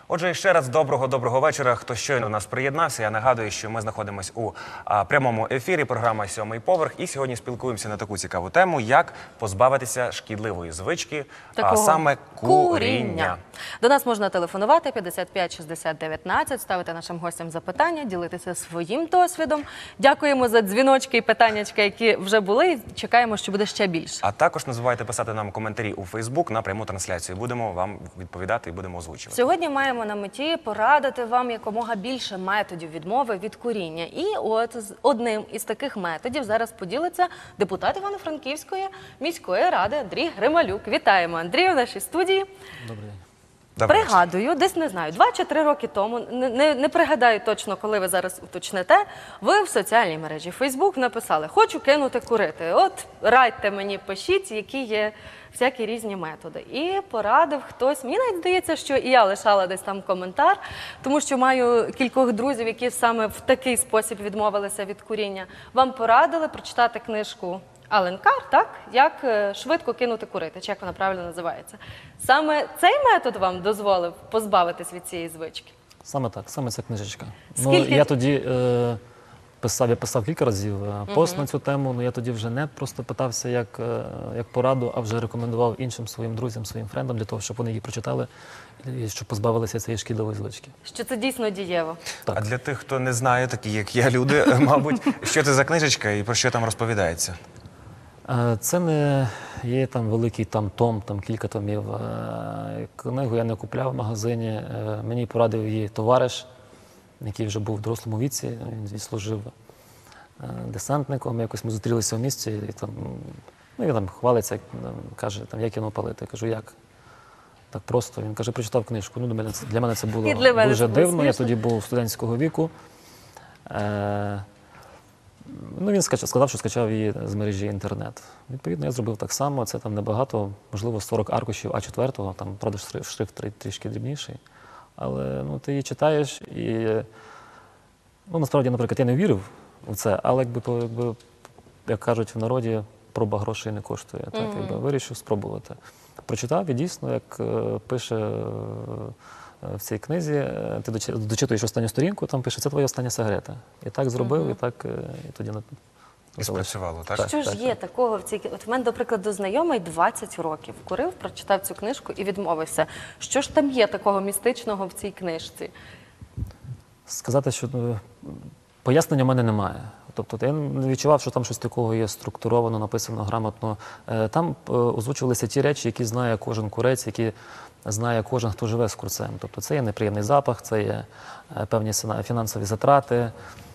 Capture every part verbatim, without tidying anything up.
Отже, ще раз доброго-доброго вечора. Хто щойно до нас приєднався, я нагадую, що ми знаходимося у а, прямому ефірі, програма «Сьомий поверх». І сьогодні спілкуємося на таку цікаву тему, як позбавитися шкідливої звички, а саме куріння. куріння. До нас можна телефонувати п'ятдесят п'ять шістдесят дев'ятнадцять, ставити нашим гостям запитання, ділитися своїм досвідом. Дякуємо за дзвіночки і питаннячка, які вже були, і чекаємо, що буде ще більше. А також не забувайте писати нам коментарі у Фейсбук на пряму трансляцію. Будемо вам відповідати і будемо озвучувати. Сьогодні маємо на меті порадити вам якомога більше методів відмови від куріння. І от з одним із таких методів зараз поділиться депутат Івано-Франківської міської ради Андрій Грималюк. Вітаємо, Андрій, у нашій студії. Добрий день. Добре. Пригадую, десь, не знаю, два чи три роки тому, не, не, не пригадаю точно, коли ви зараз уточните, ви в соціальній мережі Facebook написали: «Хочу кинути курити». От радьте мені, пишіть, які є всякі різні методи. І порадив хтось, мені навіть здається, що і я лишала десь там коментар, тому що маю кількох друзів, які саме в такий спосіб відмовилися від куріння. Вам порадили прочитати книжку Ален Кар, так? Як швидко кинути курити, чи як вона правильно називається. Саме цей метод вам дозволив позбавитись від цієї звички? Саме так, саме ця книжечка. Скільки... Ну, я тоді е, писав, я писав кілька разів пост uh-huh. на цю тему, але я тоді вже не просто питався як, е, як пораду, а вже рекомендував іншим своїм друзям, своїм френдам, для того, щоб вони її прочитали і щоб позбавилися цієї шкідливої звички. Що це дійсно дієво. Так. А для тих, хто не знає, такі як я люди, мабуть, що це за книжечка і про що там розповідається? Це не є там великий там том, там кілька томів. Книгу я не купляв в магазині. Мені порадив її товариш, який вже був в дорослому віці. Він служив десантником. Якось ми зустрілися в місті, і там, ну, він там хвалиться, каже, там, як його палити. Я кажу, як? Так просто. Він каже, прочитав книжку. Ну, для мене, для мене це було дуже дивно. Я тоді був студентського віку. Ну, він сказав, що скачав її з мережі інтернет. Відповідно, я зробив так само. Це там небагато, можливо, сорок аркушів а чотири, там, правда, шрифт трішки дрібніший. Але ну, ти її читаєш і, ну, насправді, наприклад, я не вірив у це, але, якби, якби, як кажуть в народі, проба грошей не коштує. Так, mm-hmm. якби, вирішив спробувати. Прочитав і дійсно, як пише в цій книзі, ти дочитуєш останню сторінку, там пише, це твоя остання сигарета. І так зробив, угу. і так і тоді і спрацювало, так? так? Що ж є такого в цій книзі? От в мене, до прикладу, знайомий двадцять років курив, прочитав цю книжку і відмовився. Що ж там є такого містичного в цій книжці? Сказати, що пояснення в мене немає. Тобто я не відчував, що там щось такого є структуровано, написано грамотно. Там озвучувалися ті речі, які знає кожен курець, які знає кожен, хто живе з курцем. Тобто це є неприємний запах, це є певні фінансові затрати,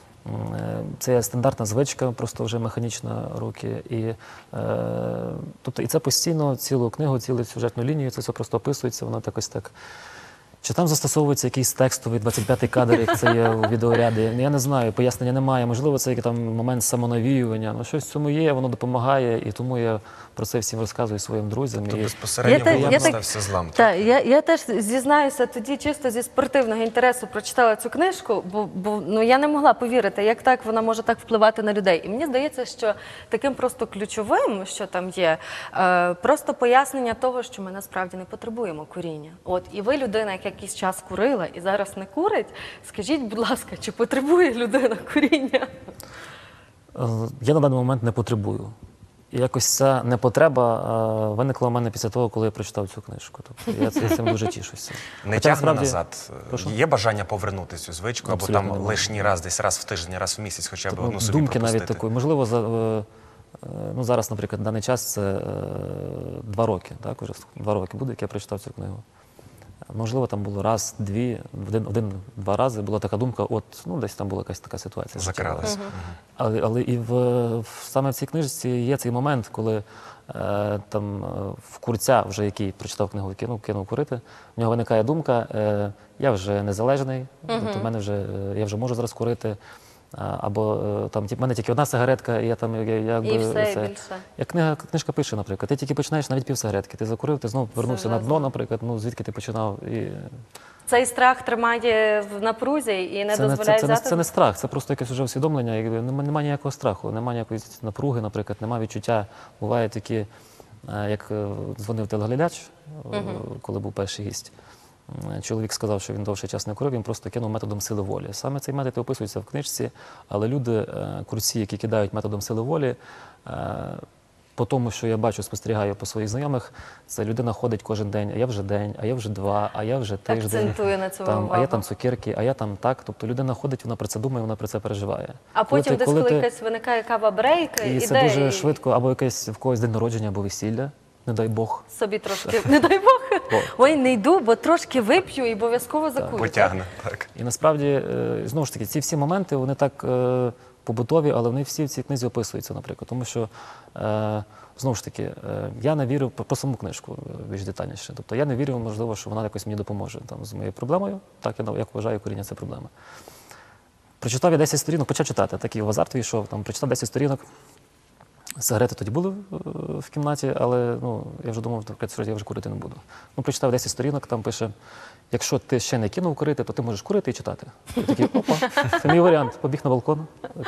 це є стандартна звичка, просто вже механічна руки. І, е, тобто, і це постійно, цілу книгу, цілу сюжетну лінію, це все просто описується, воно якось так. Чи там застосовується якийсь текстовий двадцять п'ятий кадр, як це є у відеоряді? Я не знаю, пояснення немає. Можливо, це який там момент самонавіювання. Ну, щось в цьому є, воно допомагає, і тому я про це всім розказую своїм друзям. Тобто і... безпосередньо я, я стався злам. Так, я, я теж зізнаюся, тоді чисто зі спортивного інтересу прочитала цю книжку, бо, бо ну, я не могла повірити, як так вона може так впливати на людей. І мені здається, що таким просто ключовим, що там є, е, просто пояснення того, що ми насправді не потребуємо куріння. От, і ви, людина, яка якийсь час курила і зараз не курить, скажіть, будь ласка, чи потребує людина куріння? Я на даний момент не потребую. І якось ця непотреба е, виникла у мене після того, коли я прочитав цю книжку. Тобто я цим дуже тішуся. Не Хоча, тягне насправді... назад? Прошу? Є бажання повернути цю звичку? Або там лишній раз, десь раз в тиждень, раз в місяць, хоча б одну собі думки пропустити? Навіть такої. Можливо, за, е, ну, зараз, наприклад, на даний час це е, два роки. Так, уже два роки буде, як я прочитав цю книгу. Можливо, там було раз, дві, один, один-два рази була така думка, от, ну, десь там була якась така ситуація. Закралась. Угу. Але, але і в, в, саме в цій книжці є цей момент, коли е, там в курця, вже який прочитав книгу і кинув, кинув курити, в нього виникає думка, е, я вже незалежний, угу. тобто в мене вже, я вже можу зараз курити, або там, в мене тільки одна сигаретка, і я там, я, якби, і все, це, більше. Як книга, книжка пише, наприклад, ти тільки починаєш навіть пів сигаретки, ти закурив, ти знову повернувся на дно, наприклад, ну, звідки ти починав. І... Цей страх тримає в напрузі і не це дозволяє це, це, взяти? Це не страх, це просто якесь вже усвідомлення, немає, немає ніякого страху, немає ніякої напруги, наприклад, немає відчуття. Буває такі, як дзвонив телеглядач, угу. коли був перший гість, м, чоловік сказав, що він довший час не курив, він просто кинув методом сили волі. Саме цей метод і описується в книжці, але люди, е, курці, які кидають методом сили волі, е, по тому, що я бачу, спостерігаю по своїх знайомих, це людина ходить кожен день, а я вже день, а я вже два, а я вже тиждень. Акцентує на цьому там, а я увагу. там цукерки, а я там так. Тобто людина ходить, вона про це думає, вона про це переживає. А Коли потім ти- десь, коли, ти- якась виникає кава-брейк, І іде це дуже і швидко, або якесь в когось день народження, або весілля, не дай Бог. собі трошки, не дай Бог, ой, не йду, бо трошки вип'ю і обов'язково закурю. Потягне. Так. І насправді, е, знову ж таки, ці всі моменти, вони так е, побутові, але вони всі в цій книзі описуються, наприклад. Тому що, е, знову ж таки, е, я не вірю про, про саму книжку е, більш детальніше. Тобто я не вірю, можливо, що вона якось мені допоможе там, з моєю проблемою. Так, я як вважаю, коріння це проблема. Прочитав я десять сторінок, почав читати, такий в азарт війшов, там, прочитав десять сторінок. Сигарети тоді були е, в кімнаті, але ну, я вже думав, що я вже курити не буду. Ну, прочитав десять сторінок, там пише, якщо ти ще не кинув курити, то ти можеш курити і читати. Я такий, опа, це мій варіант. Побіг на балкон.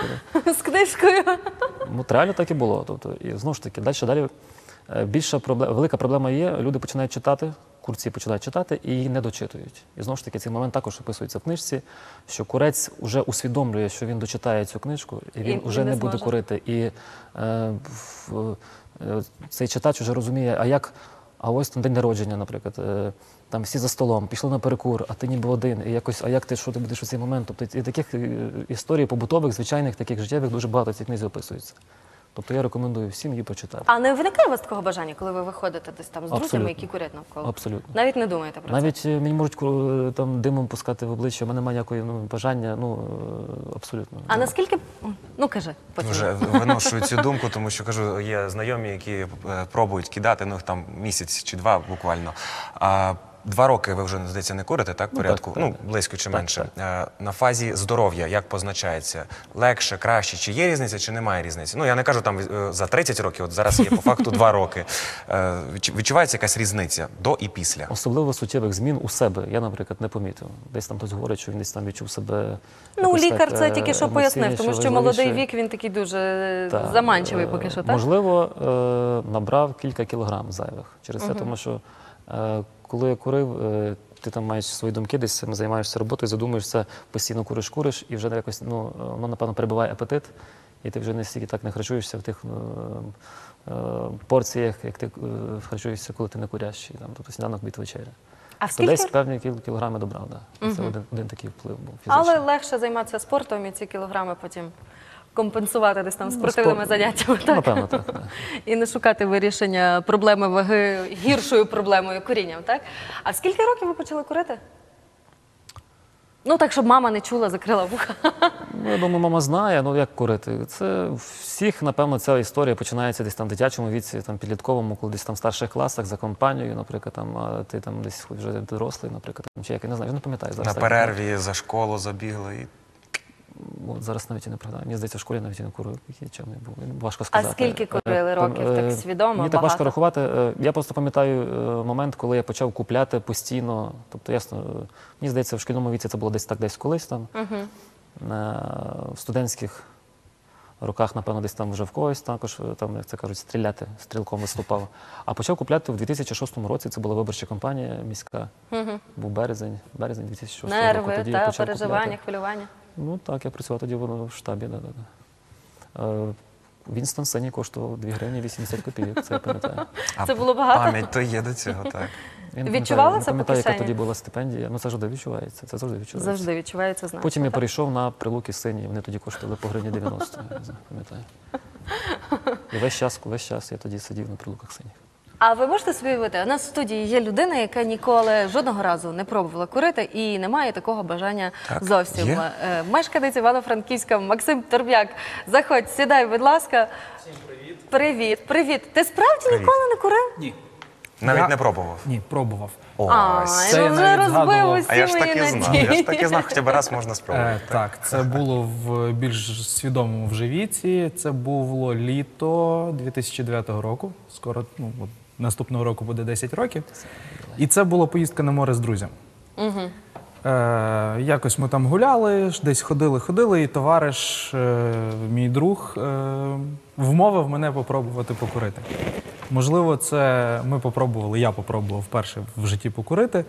З книжкою. Ну, реально так і було. Тобто, і знову ж таки, далі, далі е, більша проблема, велика проблема є, люди починають читати, курці починають читати і її не дочитують. І знову ж таки, цей момент також описується в книжці, що курець вже усвідомлює, що він дочитає цю книжку, і він І вже не не буде зможе. курити. І е, в, е, цей читач вже розуміє, а як, а ось там день народження, наприклад, е, там всі за столом, пішли на перекур, а ти ніби один, і якось, а як ти, що ти будеш у цей момент? Тобто і таких е, історій побутових, звичайних, таких життєвих дуже багато в цій книзі описується. Тобто я рекомендую всім її почитати. А не виникає у вас такого бажання, коли ви виходите десь там з друзями, Абсолютно. які курять навколо? Абсолютно. Навіть не думаєте про це? Навіть е, мені можуть ку- там димом пускати в обличчя, у мене немає ніякої ну, бажання, ну е, абсолютно. А наскільки... Ну, кажи, потім. Вже виношую цю думку, тому що кажу, є знайомі, які е, пробують кидати, ну їх там місяць чи два буквально. А два роки ви вже, здається, не курите, так, Ну, порядку? так, так. Ну, близько чи Так, менше. Е, На фазі здоров'я як позначається? Легше, краще? Чи є різниця, чи немає різниці? Ну, я не кажу там е, за тридцять років, от зараз є по факту два роки. Е, відчу- Відчувається якась різниця до і після? Особливо суттєвих змін у себе я, наприклад, не помітив. Десь там хтось говорить, що він десь там відчув себе. Ну, якось лікар так, це е, тільки що пояснив, тому емоційніше, що молодий важливіше. вік, він такий дуже Так, заманчивий е, поки що, так? Можливо, е, набрав кілька кілограм зайвих через це, тому що е, коли я курив, е, ти там маєш свої думки, десь цим займаєшся роботою, задумуєшся, постійно куриш, куриш, і вже якось, ну, воно, напевно, перебиває апетит, і ти вже не стільки так не харчуєшся в тих е, е, порціях, як ти е, харчуєшся, коли ти не курящий, там, тобто сніданок, обід, вечеря. А То скільки... десь певні кіл- кілограми добрав, да. Це один, один такий вплив був фізичний. Але легше займатися спортом і ці кілограми потім компенсувати десь там Ну, спортивними спор- заняттями, Ну, так? напевно, так. Да. І не шукати вирішення проблеми ваги гіршою проблемою курінням, так? А в скільки років ви почали курити? Ну так, щоб мама не чула, закрила вуха. Ну, я думаю, мама знає, ну як курити. Це у всіх, напевно, ця історія починається десь там в дитячому віці, там підлітковому, коли десь там в старших класах за компанією, наприклад, там, а ти там десь вже дорослий, наприклад, там, чи як, я не знаю, я не пам'ятаю зараз. На так. перерві за школу забігли і От зараз навіть і не пригадаю. Мені здається, в школі навіть і не курив, який чим не був. Важко А сказати. скільки курили Е, років? е, Так свідомо, Мені так важко багато? рахувати. Е, Я просто пам'ятаю е, момент, коли я почав купляти постійно. Тобто, ясно, е, мені здається, в шкільному віці це було десь так, десь колись там. На в студентських роках, напевно, десь там вже в когось також, е, там, як це кажуть, стріляти, стрілком виступав. А почав купляти в дві тисячі шостому році, це була виборча кампанія міська. Був березень, березень дві тисячі шостого року. Нерви, Тоді я та, почав переживання, купляти. хвилювання. Ну так, я працював тоді в в штабі. Да, да, да. Е, Вінстон Сені коштував дві гривні вісімдесят копійок, це я пам'ятаю. А Це було багато? Пам'ять то є до цього, так. Я не Відчували пам'ятаю- це по Не пам'ятаю, яка кишені? тоді була стипендія. Ну це завжди відчувається. Це завжди відчувається. Завжди відчувається значно. Потім я так? перейшов на прилуки сині, вони тоді коштували по гривні дев'яносто, я не знаю, пам'ятаю. І весь час, весь час я тоді сидів на прилуках синіх. А ви можете собі уявити, у нас в студії є людина, яка ніколи жодного разу не пробувала курити і не має такого бажання Так, зовсім. є. Е, Мешканець Івано-Франківська Максим Торб'як. Заходь, сідай, будь ласка. Всім привіт. Привіт, привіт. Ти справді Привіт. ніколи не курив? Ні. Навіть Я- не пробував. Ні, пробував. Ай, Ось. Це ну я вже навіть розбив згадував. усі А я ж мої так і знав. надії. Я ж так і знав, хоча б раз можна Е, спробувати. так, це було в більш свідомому вже віці. Це було літо дві тисячі дев'ятого року. Скоро, ну, от, наступного року буде десять років. І це була поїздка на море з друзями. Угу. Е, якось ми там гуляли, ж десь ходили, ходили, і товариш, е, мій друг, е, вмовив мене попробувати покурити. Можливо, це ми попробували, я попробував вперше в житті покурити.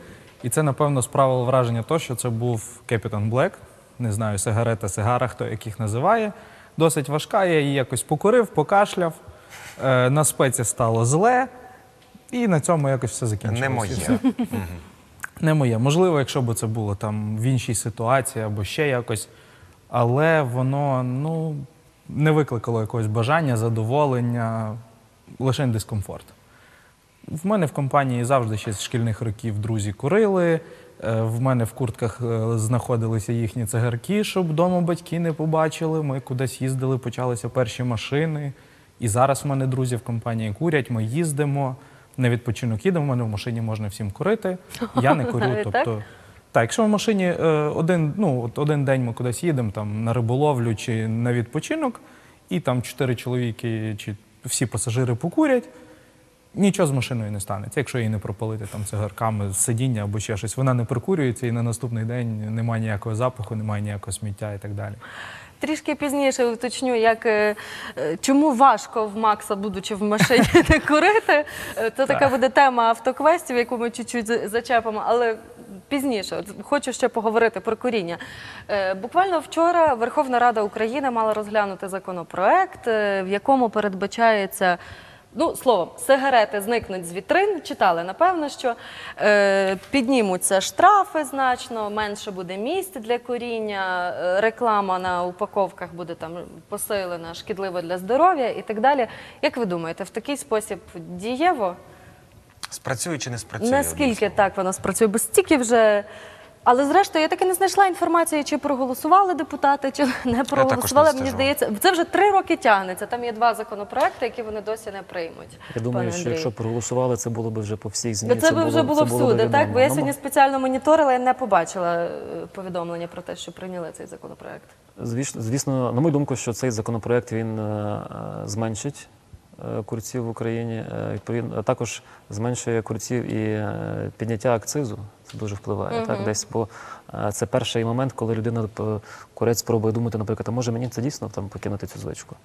І це, напевно, справило враження то, що це був Captain Black, не знаю, сигарета, сигара, хто як їх називає. Досить важка, я її якось покурив, покашляв, е, на спеці стало зле, і на цьому якось все закінчилося. Не моє. Не моє. Можливо, якщо б це було там в іншій ситуації або ще якось, але воно, ну, не викликало якогось бажання, задоволення, лише дискомфорт. В мене в компанії завжди ще з шкільних років друзі курили, е, в мене в куртках е, знаходилися їхні цигарки, щоб вдома батьки не побачили, ми кудись їздили, почалися перші машини, і зараз в мене друзі в компанії курять, ми їздимо, на відпочинок їдемо, в мене в машині можна всім курити, я не курю, Так? тобто... Так, якщо в машині е, один, ну, от один день ми кудись їдемо там, на риболовлю чи на відпочинок, і там чотири чоловіки чи всі пасажири покурять, нічого з машиною не станеться, якщо її не пропалити там цигарками з сидіння або ще щось. Вона не прикурюється і на наступний день немає ніякого запаху, немає ніякого сміття і так далі. Трішки пізніше уточню, як, е, е, чому важко в Макса, будучи в машині, не курити. Е, Це така буде тема автоквестів, яку ми чуть-чуть за- зачепимо, але пізніше. От хочу ще поговорити про куріння. Е, Буквально вчора Верховна Рада України мала розглянути законопроект, е, в якому передбачається, ну, словом, сигарети зникнуть з вітрин. Читали, напевно, що е, піднімуться штрафи значно, менше буде місць для куріння, е, реклама на упаковках буде там посилена, шкідлива для здоров'я і так далі. Як ви думаєте, в такий спосіб дієво? Спрацює чи не спрацює? Наскільки так воно спрацює? Бо стільки вже... Але зрештою, я таки не знайшла інформації, чи проголосували депутати, чи не проголосували. Мені стежу. здається, це вже три роки тягнеться. Там є два законопроекти, які вони досі не приймуть. Я думаю, пане що Андрію. якщо проголосували, це було б вже по всіх ЗМІ. Ну, це би вже було це було всюди, б так? Бо я відомо. сьогодні спеціально моніторила і не побачила е, повідомлення про те, що прийняли цей законопроект. Звісно, звісно, на мою думку, що цей законопроект він е, е, зменшить е, курців в Україні, е, відповідно, а також зменшує курців і е, підняття акцизу. Це дуже впливає. Так, десь, бо е, це перший момент, коли людина, е, курець, спробує думати, наприклад, а може мені це дійсно там покинути цю звичку.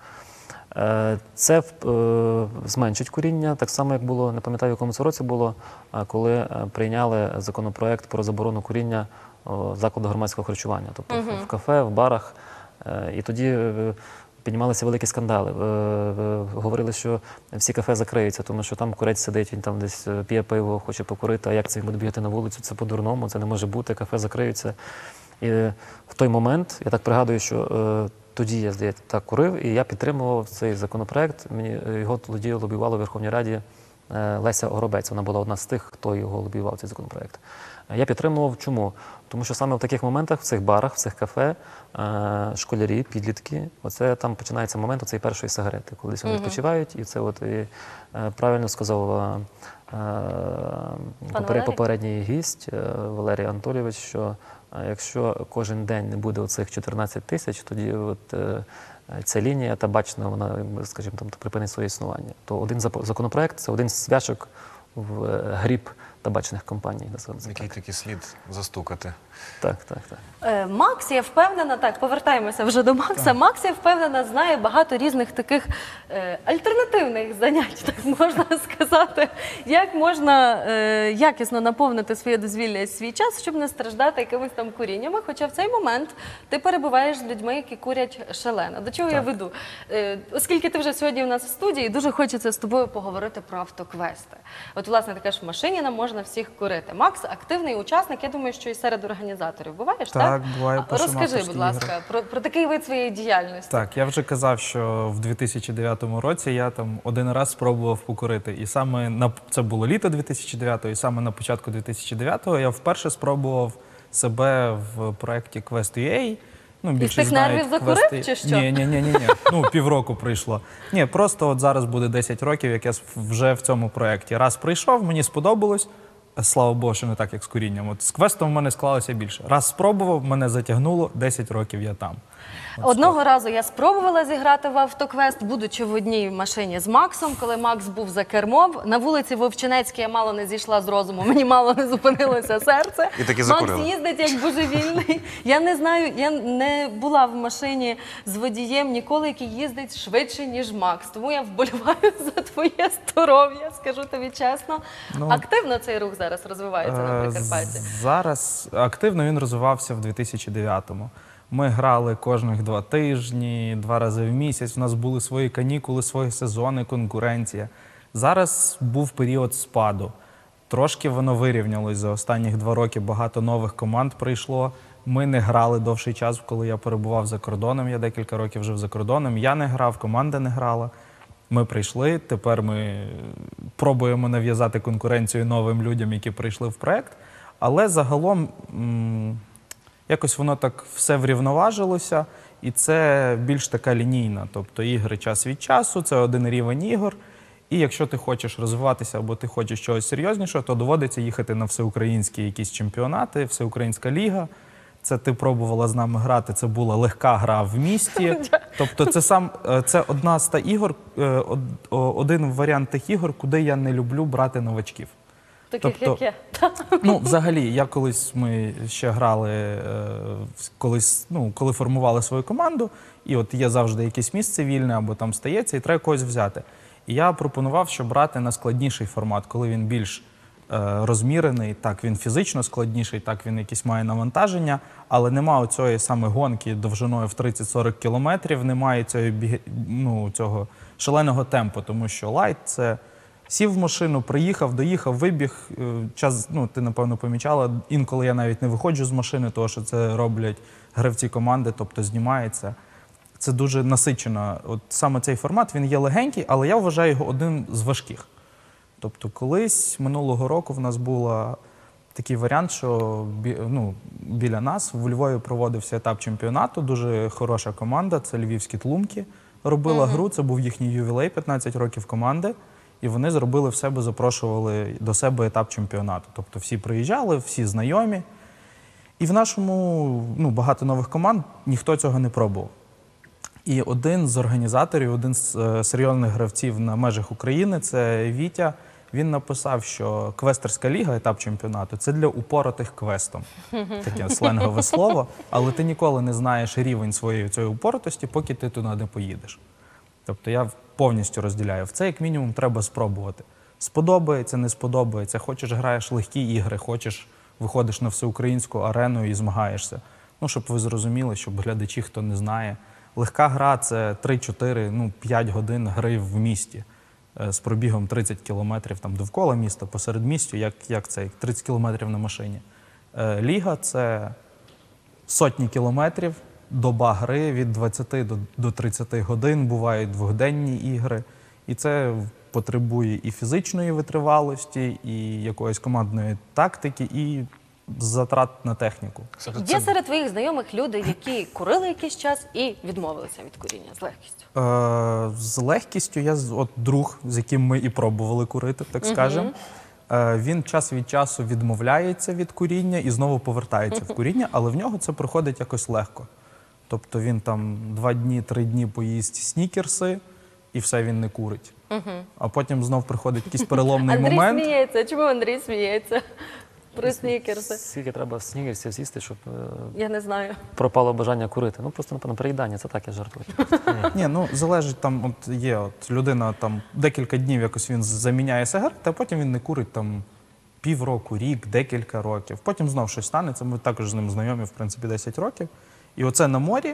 Е, Це е, зменшить куріння, так само, як було, не пам'ятаю, в якому це році було, а коли е, прийняли законопроект про заборону куріння в закладах громадського харчування, тобто в- в кафе, в барах. Е, І тоді е, піднімалися великі скандали. Е, е, Говорили, що всі кафе закриються, тому що там курець сидить, він там десь е, п'є пиво, хоче покурити, а як це він буде бігати на вулицю, це по-дурному, це не може бути, кафе закриються. І е, в той момент, я так пригадую, що е, тоді я, здається, так курив, і я підтримував цей законопроект. Мені е, його тоді лобіювала в Верховній Раді е, Леся Горобець. Вона була одна з тих, хто його лобіював, цей законопроект. Е, Я підтримував чому? Тому що саме в таких моментах, в цих барах, в цих кафе, е, школярі, підлітки, оце там починається момент оцеї першої сигарети, коли десь вони відпочивають, і це от і, е, правильно сказав е, е, Пан попер- Валерій? попередній гість е, Валерій Анатолійович, що е, якщо кожен день не буде оцих чотирнадцять тисяч, тоді от, е, ця лінія табачна, вона, якби, скажімо, там припинить своє існування. То один запо- законопроект – це один з свячок в е, гріб табачних компаній. називаємо це Який так. такий слід застукати. Так, так, так. Е, Макс, я впевнена, так, повертаємося вже до Макса. Макс, я впевнена, знає багато різних таких е, альтернативних занять, так можна сказати. Як можна е, якісно наповнити своє дозвілля і свій час, щоб не страждати якимись там куріннями. Хоча в цей момент ти перебуваєш з людьми, які курять шалено. До чого я веду? Е, оскільки ти вже сьогодні у нас в студії, дуже хочеться з тобою поговорити про автоквести. От, власне, ти кажеш, в машині нам можна всіх курити. Макс активний учасник, я думаю, що і серед організаторів. Буваєш, так? Так, буває, А Розкажи, пошуматовські будь ласка, ігри. про, про такий вид своєї діяльності. Так, я вже казав, що в дві тисячі дев'ятому році я там один раз спробував покурити. І саме на це було літо дві тисячі дев'ятого, і саме на початку дві тисячі дев'ятого я вперше спробував себе в проєкті Quest.ua. Ну, більшість тих знають нервів закурив, квести. чи що? Ні, ні, ні, ні, ні. Ну, півроку пройшло. Ні, просто от зараз буде десять років, як я с- вже в цьому проєкті. Раз прийшов, мені сподобалось. Слава Богу, що не так, як з курінням. От з квестом в мене склалося більше. Раз спробував, мене затягнуло, десять років я там. Одного разу я спробувала зіграти в автоквест, будучи в одній машині з Максом, коли Макс був за кермом. На вулиці Вовчинецькій я мало не зійшла з розуму, мені мало не зупинилося серце. І таки Макс закурили. їздить як божевільний. Я не знаю, я не була в машині з водієм ніколи, який їздить швидше, ніж Макс. Тому я вболіваю за твоє здоров'я, скажу тобі чесно. Ну, Активно цей рух зараз розвивається на Е, Прикарпатті. Зараз активно він розвивався в дві тисячі дев'ятому. Ми грали кожних два тижні, два рази в місяць. У нас були свої канікули, свої сезони, конкуренція. Зараз був період спаду. Трошки воно вирівнялось за останніх два роки. Багато нових команд прийшло. Ми не грали довший час, коли я перебував за кордоном. Я декілька років жив за кордоном. Я не грав, команда не грала. Ми прийшли, тепер ми пробуємо нав'язати конкуренцію новим людям, які прийшли в проект. Але загалом м, якось воно так все врівноважилося, і це більш така лінійна. Тобто ігри час від часу, це один рівень ігор. І якщо ти хочеш розвиватися або ти хочеш чогось серйознішого, то доводиться їхати на всеукраїнські якісь чемпіонати, всеукраїнська ліга. Це ти пробувала з нами грати, це була легка гра в місті. Тобто це сам це одна з та ігор, е, од- о- один варіант тих ігор, куди я не люблю брати новачків. Таких, тобто- як я. Ну, взагалі, я колись ми ще грали, е, в- колись, ну, коли формували свою команду, і от є завжди якесь місце вільне або там стається, і треба когось взяти. І я пропонував, що брати на складніший формат, коли він більш е, розмірений, так він фізично складніший, так він якісь має навантаження, але нема оцієї саме гонки довжиною в тридцять-сорок кілометрів, немає цієї, біг- ну, цього шаленого темпу, тому що лайт – це сів в машину, приїхав, доїхав, вибіг. е, Час, ну, ти, напевно, помічала, інколи я навіть не виходжу з машини, тому що це роблять гравці команди, тобто знімається. Це дуже насичено. От саме цей формат, він є легенький, але я вважаю його одним з важких. Тобто колись минулого року в нас був такий варіант, що бі, ну, біля нас в Львові проводився етап чемпіонату, дуже хороша команда, це львівські тлумки. Робила гру, це був їхній ювілей, п'ятнадцять років команди, і вони зробили в себе, запрошували до себе етап чемпіонату. Тобто всі приїжджали, всі знайомі. І в нашому, ну, багато нових команд, ніхто цього не пробував. І один з організаторів, один з е, серйозних гравців на межах України, це Вітя, він написав, що квестерська ліга, етап чемпіонату, це для упоротих квестом. Таке сленгове слово. Але ти ніколи не знаєш рівень своєї цієї упоротості, поки ти туди не поїдеш. Тобто я повністю розділяю. В це, як мінімум, треба спробувати. Сподобається, не сподобається. Хочеш, граєш легкі ігри, хочеш, виходиш на всеукраїнську арену і змагаєшся. Ну, щоб ви зрозуміли, щоб глядачі, хто не знає, легка гра – це три-чотири, ну, п'ять годин гри в місті е, з пробігом тридцять кілометрів там, довкола міста, посеред містю, як, як це, як тридцять кілометрів на машині. Е, Ліга – це сотні кілометрів, доба гри від двадцяти до, до тридцяти годин, бувають двохденні ігри. І це потребує і фізичної витривалості, і якоїсь командної тактики, і затрат на техніку. Є серед твоїх знайомих люди, які курили якийсь час і відмовилися від куріння з легкістю? Е, з легкістю я з- от друг, з яким ми і пробували курити, так скажемо. Е, він час від часу відмовляється від куріння і знову повертається в куріння, але в нього це проходить якось легко. Тобто він там два дні, три дні поїсть снікерси, і все, він не курить. А потім знов приходить якийсь переломний Андрій момент. сміється. Чому Андрій сміється? Про снікерси. Скільки треба снігерсів з'їсти, щоб е, Я не знаю. пропало бажання курити? Ну, просто, напевно, переїдання, це так, я жартую. Ні, ну залежить там, от є от людина там декілька днів якось він заміняє сигарети, а потім він не курить там півроку, рік, декілька років. Потім знов щось станеться. Ми також з ним знайомі, в принципі, десять років. І оце на морі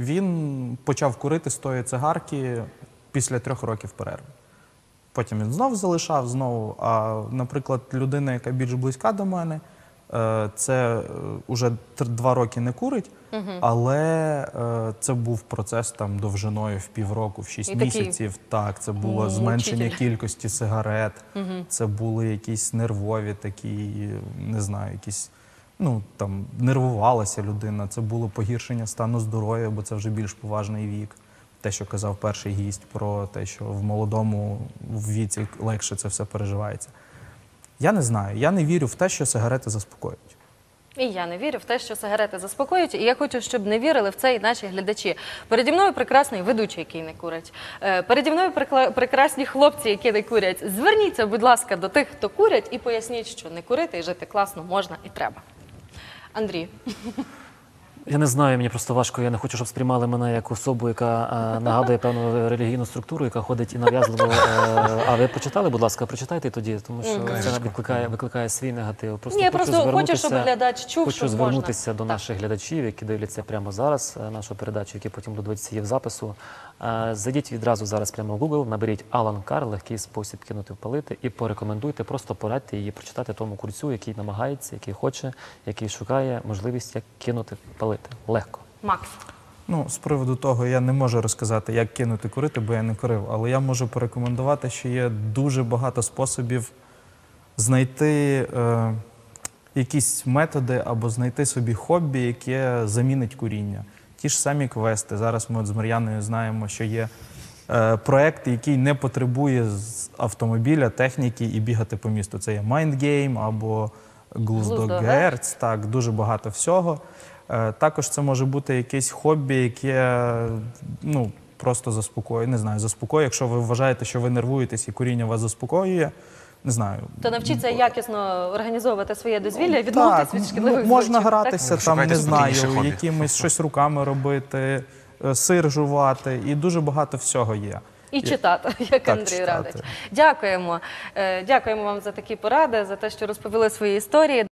він почав курити з тої цигарки після трьох років перерви. Потім він знов залишав, знову. А, наприклад, людина, яка більш близька до мене, е, це вже два роки не курить, але е, це був процес там довжиною в півроку, в шість І такий місяців. Так, це було мучитель. зменшення кількості сигарет, це були якісь нервові такі, не знаю, якісь, ну там нервувалася людина, це було погіршення стану здоров'я, бо це вже більш поважний вік. Те, що казав перший гість про те, що в молодому віці легше це все переживається. Я не знаю, я не вірю в те, що сигарети заспокоюють. І я не вірю в те, що сигарети заспокоюють, і я хочу, щоб не вірили в це і наші глядачі. Переді мною прекрасний ведучий, який не курить. Е, Переді мною прикла- прекрасні хлопці, які не курять. Зверніться, будь ласка, до тих, хто курять, і поясніть, що не курити і жити класно можна і треба. Андрій. Я не знаю, мені просто важко. Я не хочу, щоб сприймали мене як особу, яка е, нагадує певну релігійну структуру, яка ходить і нав'язливо. Е, а ви прочитали, будь ласка, прочитайте тоді, тому що це викликає, викликає свій негатив. Ні, я просто хочу, щоб глядач чув, хочу що можна. звернутися до наших глядачів, які дивляться прямо зараз е, нашу передачу, які потім будуть дивитися її в запису. Е, Зайдіть відразу зараз прямо в Google, наберіть Алан Кар, легкий спосіб кинути впалити, і порекомендуйте, просто порадьте її прочитати тому курцю, який намагається, який хоче, який шукає можливість, як кинути впалити. Легко. Макс. Ну, з приводу того, я не можу розказати, як кинути курити, бо я не курив, але я можу порекомендувати, що є дуже багато способів знайти е, якісь методи або знайти собі хобі, яке замінить куріння. Ті ж самі квести. Зараз ми от з Мар'яною знаємо, що є е, проект, який не потребує з автомобіля, техніки і бігати по місту. Це є Mind Game або Глуздогерц, так, дуже багато всього. Е, Також це може бути якесь хобі, яке ну, просто заспокоює, не знаю, заспокоює. Якщо ви вважаєте, що ви нервуєтесь і куріння вас заспокоює, не знаю. То навчіться якісно організовувати своє дозвілля, Так, відмовитись від м- шкідливих можна звичок, так? гратися, там, Шукайте не знаю, спокійніше хобі. якимось щось руками робити, е, сир жувати, і дуже багато всього є. І читати, як Так, Андрій читати. радить. Дякуємо. Е, Дякуємо вам за такі поради, за те, що розповіли свої історії.